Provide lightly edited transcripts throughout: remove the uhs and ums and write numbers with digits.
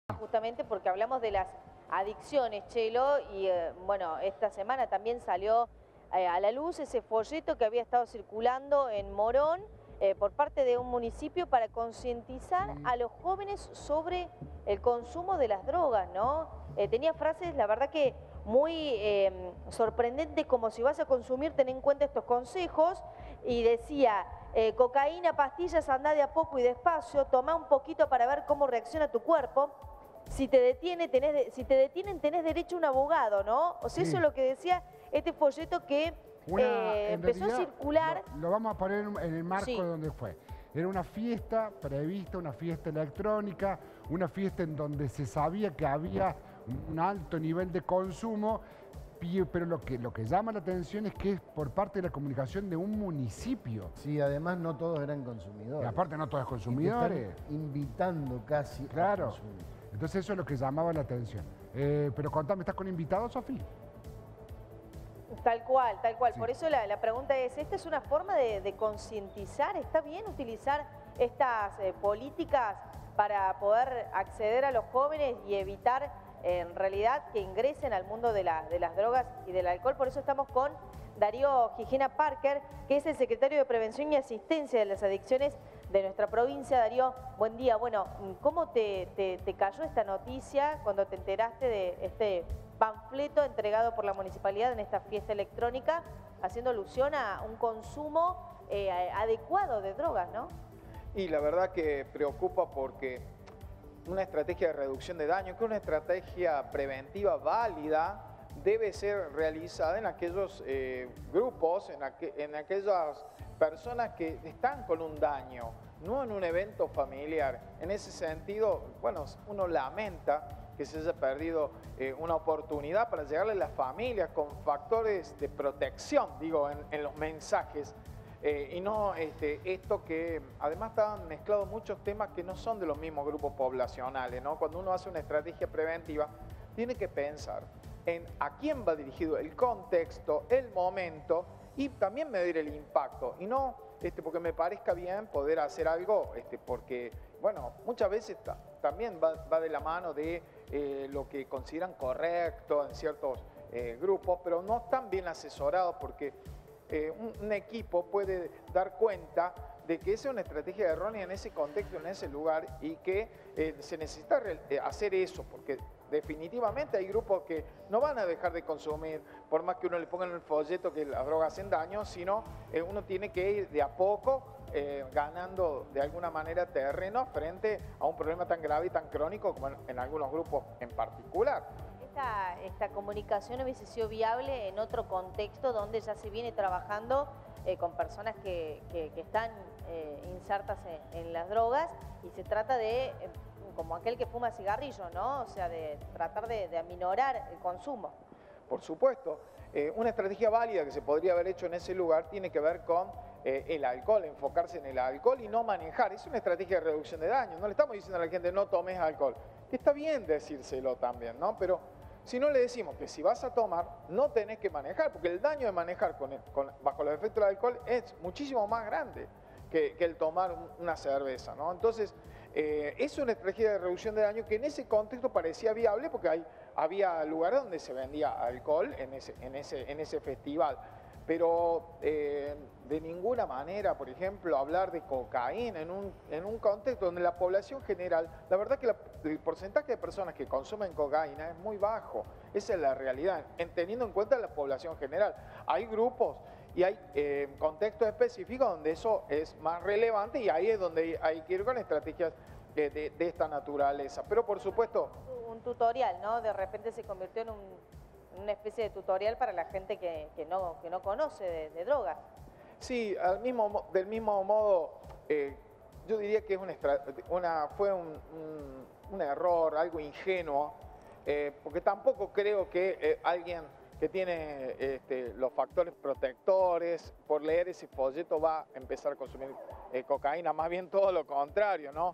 Justamente porque hablamos de las adicciones, Chelo, y bueno, esta semana también salió a la luz ese folleto que había estado circulando en Morón por parte de un municipio para concientizar a los jóvenes sobre el consumo de las drogas, ¿no? Tenía frases, la verdad que muy sorprendentes, como si vas a consumir, ten en cuenta estos consejos, y decía, cocaína, pastillas, anda de a poco y despacio, toma un poquito para ver cómo reacciona tu cuerpo. Si te detienen, tenés derecho a un abogado, ¿no? O sea, Sí. eso es lo que decía este folleto que empezó a circular. Lo vamos a poner en el marco Sí. de donde fue. Era una fiesta prevista, una fiesta electrónica, una fiesta en donde se sabía que había un alto nivel de consumo, pero lo que llama la atención es que es por parte de la comunicación de un municipio. Sí, además no todos eran Y consumidores. aparte no todos Y te consumidores. están invitando casi a Claro. consumir. Entonces eso es lo que llamaba la atención. Pero contame, ¿estás con invitados, Sofía? Tal cual, tal cual. Sí. Por eso la pregunta es, ¿esta es una forma de concientizar? ¿Está bien utilizar estas políticas para poder acceder a los jóvenes y evitar en realidad que ingresen al mundo de las drogas y del alcohol? Por eso estamos con Darío Gijena Parker, que es el secretario de Prevención y Asistencia de las Adicciones de nuestra provincia. Darío, buen día. Bueno, ¿cómo te cayó esta noticia cuando te enteraste de este panfleto entregado por la municipalidad en esta fiesta electrónica, haciendo alusión a un consumo adecuado de drogas, ¿no? Y la verdad que preocupa porque una estrategia de reducción de daño, que es una estrategia preventiva válida, debe ser realizada en aquellos grupos, en aquellas personas que están con un daño, no en un evento familiar. En ese sentido, bueno, uno lamenta que se haya perdido una oportunidad para llegarle a las familias con factores de protección, digo, en los mensajes. Y no esto que además estaban mezclados muchos temas que no son de los mismos grupos poblacionales, ¿no? Cuando uno hace una estrategia preventiva, tiene que pensar en a quién va dirigido el contexto, el momento y también medir el impacto. Y no porque me parezca bien poder hacer algo, porque, bueno, muchas veces también va de la mano de lo que consideran correcto en ciertos grupos, pero no están bien asesorados porque un equipo puede dar cuenta de que esa es una estrategia errónea en ese contexto, en ese lugar, y que se necesita hacer eso, porque definitivamente hay grupos que no van a dejar de consumir, por más que uno le ponga en el folleto que las drogas hacen daño, sino uno tiene que ir de a poco ganando de alguna manera terreno frente a un problema tan grave y tan crónico como en algunos grupos en particular. Esta comunicación hubiese sido viable en otro contexto donde ya se viene trabajando con personas que están insertas en las drogas, y se trata de, como aquel que fuma cigarrillo, ¿no? O sea, de tratar de aminorar el consumo. Por supuesto, una estrategia válida que se podría haber hecho en ese lugar tiene que ver con el alcohol, enfocarse en el alcohol y no manejar. Es una estrategia de reducción de daño. No le estamos diciendo a la gente no tomes alcohol, que está bien decírselo también, ¿no? Pero si no le decimos que si vas a tomar, no tenés que manejar, porque el daño de manejar bajo los efectos del alcohol es muchísimo más grande que el tomar una cerveza, ¿no? Entonces, es una estrategia de reducción de daño que en ese contexto parecía viable porque había lugares donde se vendía alcohol en ese festival. Pero de ninguna manera, por ejemplo, hablar de cocaína en un contexto donde la población general, la verdad que el porcentaje de personas que consumen cocaína es muy bajo. Esa es la realidad, teniendo en cuenta la población general. Hay grupos y hay contextos específicos donde eso es más relevante, y ahí es donde hay que ir con estrategias de esta naturaleza. Pero por supuesto... Un tutorial, ¿no? De repente se convirtió en una especie de tutorial para la gente que no conoce de drogas. Sí, del mismo modo, yo diría que fue un error, algo ingenuo, porque tampoco creo que alguien que tiene los factores protectores, por leer ese folleto va a empezar a consumir cocaína, más bien todo lo contrario, ¿no?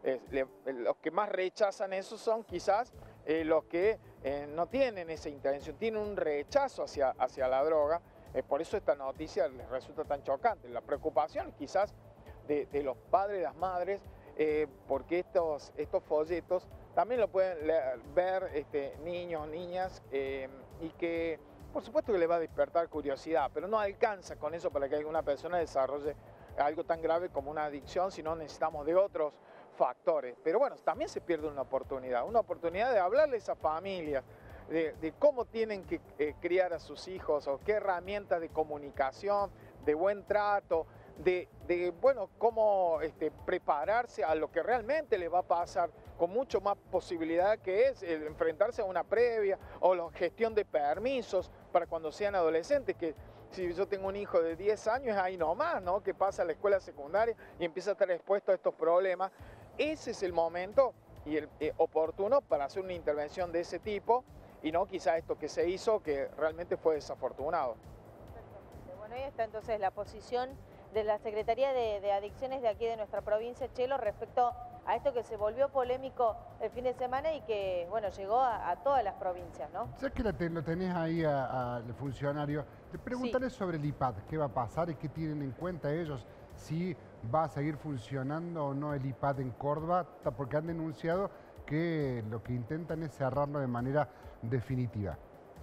Los que más rechazan eso son quizás los que no tienen esa intención, tienen un rechazo hacia la droga. Por eso esta noticia les resulta tan chocante. La preocupación quizás de los padres y las madres, porque estos folletos también lo pueden ver niños, niñas, y que por supuesto que le va a despertar curiosidad, pero no alcanza con eso para que alguna persona desarrolle algo tan grave como una adicción, sino necesitamos de otros factores. Pero bueno, también se pierde una oportunidad de hablarles a familias, de cómo tienen que criar a sus hijos, o qué herramientas de comunicación, de buen trato, de bueno, cómo prepararse a lo que realmente les va a pasar, con mucho más posibilidad que es enfrentarse a una previa o la gestión de permisos para cuando sean adolescentes, que si yo tengo un hijo de 10 años es ahí nomás, ¿no? Que pasa a la escuela secundaria y empieza a estar expuesto a estos problemas. Ese es el momento y el oportuno para hacer una intervención de ese tipo, y no quizá esto que se hizo, que realmente fue desafortunado. Bueno, ahí está entonces la posición de la Secretaría de Adicciones de aquí de nuestra provincia, Chelo, respecto a esto que se volvió polémico el fin de semana y que, bueno, llegó a todas las provincias, ¿no? ¿Sabes que lo tenés ahí al funcionario? Te preguntaré sobre el IPAD, qué va a pasar y qué tienen en cuenta ellos, si va a seguir funcionando o no el IPAD en Córdoba, porque han denunciado que lo que intentan es cerrarlo de manera definitiva.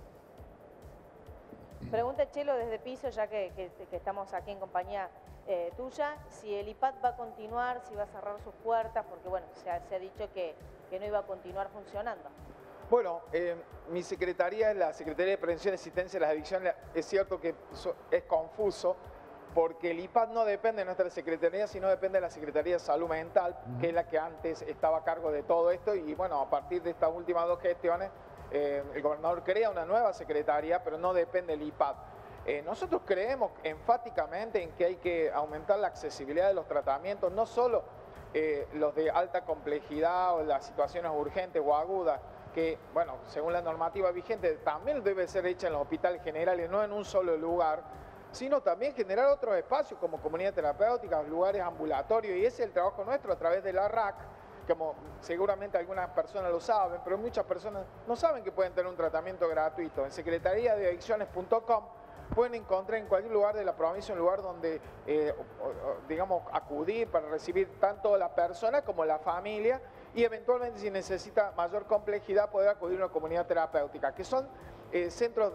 Pregunta Chelo desde piso, ya que estamos aquí en compañía tuya, si el IPAD va a continuar, si va a cerrar sus puertas, porque bueno, se ha dicho que no iba a continuar funcionando. Bueno, mi secretaría es la Secretaría de Prevención y Asistencia de las Adicciones. Es cierto que es confuso, porque el IPAD no depende de nuestra secretaría, sino depende de la Secretaría de Salud Mental, que es la que antes estaba a cargo de todo esto, y bueno, a partir de estas últimas dos gestiones, el gobernador crea una nueva secretaría, pero no depende del IPAD. Nosotros creemos enfáticamente en que hay que aumentar la accesibilidad de los tratamientos, no solo los de alta complejidad o las situaciones urgentes o agudas, que, bueno, según la normativa vigente, también debe ser hecha en los hospitales generales, no en un solo lugar, sino también generar otros espacios como comunidades terapéuticas, lugares ambulatorios, y ese es el trabajo nuestro a través de la RAC, como seguramente algunas personas lo saben, pero muchas personas no saben que pueden tener un tratamiento gratuito. En secretariadeadicciones.com pueden encontrar en cualquier lugar de la provincia un lugar donde, digamos, acudir para recibir tanto la persona como la familia, y eventualmente, si necesita mayor complejidad, poder acudir a una comunidad terapéutica, que son centros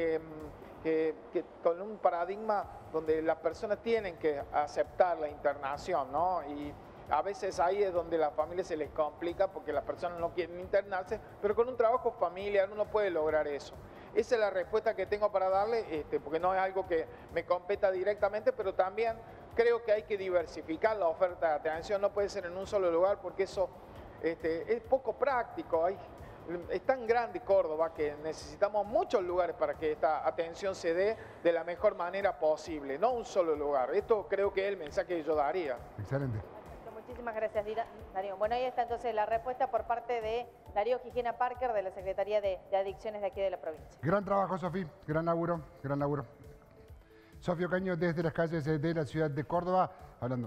con un paradigma donde las personas tienen que aceptar la internación, ¿no? Y a veces ahí es donde a las familias se les complica porque las personas no quieren internarse, pero con un trabajo familiar uno puede lograr eso. Esa es la respuesta que tengo para darle, porque no es algo que me competa directamente, pero también creo que hay que diversificar la oferta de atención, no puede ser en un solo lugar porque eso es poco práctico. Es tan grande Córdoba que necesitamos muchos lugares para que esta atención se dé de la mejor manera posible, no un solo lugar. Esto creo que es el mensaje que yo daría. Excelente. Muchísimas gracias, Darío. Bueno, ahí está entonces la respuesta por parte de Darío Gijena Parker, de la Secretaría de Adicciones de aquí de la provincia. Gran trabajo, Sofi. Gran laburo, gran laburo. Sofía Ocaño, desde las calles de la ciudad de Córdoba, hablando.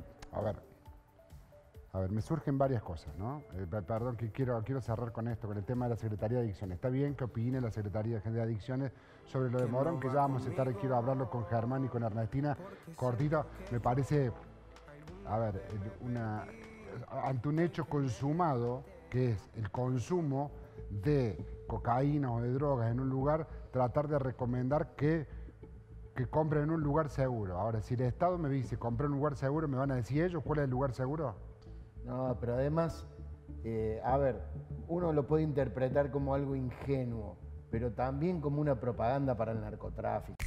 A ver, me surgen varias cosas, ¿no? Perdón, que quiero cerrar con esto, con el tema de la Secretaría de Adicciones. Está bien que opine la Secretaría de Adicciones sobre lo de Morón, que ya vamos a estar, quiero hablarlo con Germán y con Ernestina. Cortito, me parece, a ver, ante un hecho consumado, que es el consumo de cocaína o de drogas en un lugar, tratar de recomendar que compren en un lugar seguro. Ahora, si el Estado me dice comprar en un lugar seguro, ¿me van a decir ellos cuál es el lugar seguro? No, pero además, a ver, uno lo puede interpretar como algo ingenuo, pero también como una propaganda para el narcotráfico.